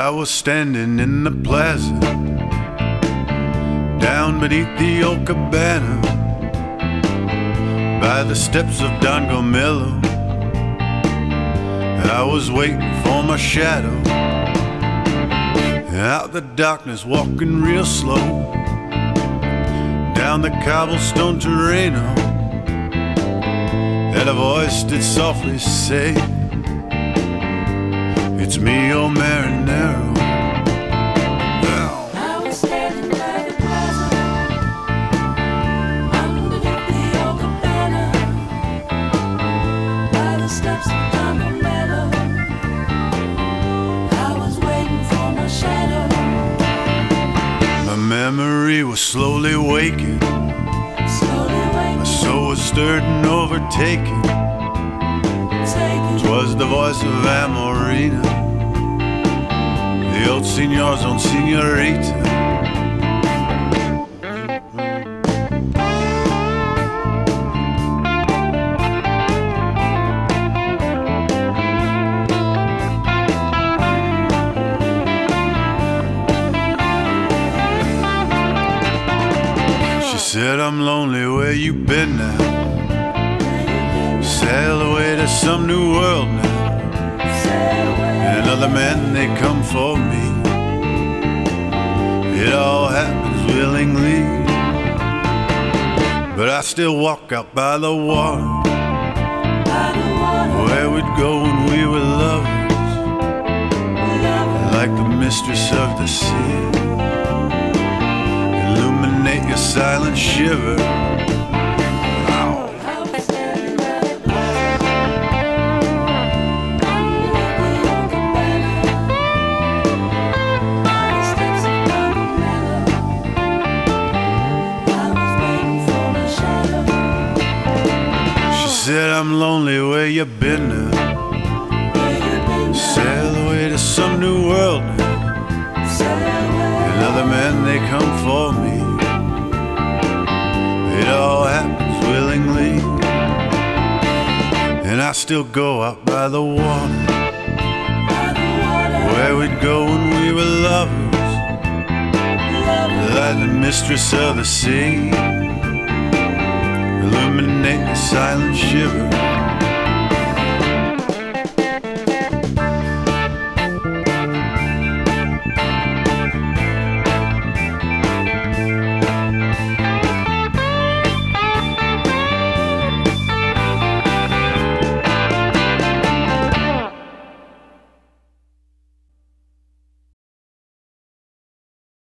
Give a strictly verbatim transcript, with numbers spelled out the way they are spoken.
I was standing in the plaza down beneath the old cabana by the steps of Don Gomelo. I was waiting for my shadow out the darkness, walking real slow down the cobblestone terreno, and a voice did softly say, "It's me, old Marinero." I was standing by the plaza underneath the old cabana by the steps of Don Gomelo. I was waiting for my shadow. My memory was slowly waking, Slowly waking, my soul was stirred and overtaken. taking 'Twas the voice of Amorina, the old señor's own señorita. She said, "I'm lonely, where you been now? Sail away to some new world now, and other men, they come for me. It all happens willingly, but I still walk out by the water, by the water, where we'd go when we were lovers, like the mistress of the sea. Illuminate your silent shiver." Said, "I'm lonely, where you been now? Sail away to some new world now, and other men, they come for me. It all happens willingly, and I still go out by the water, where we'd go when we were lovers, like the mistress of the sea. Illuminate the silent shiver."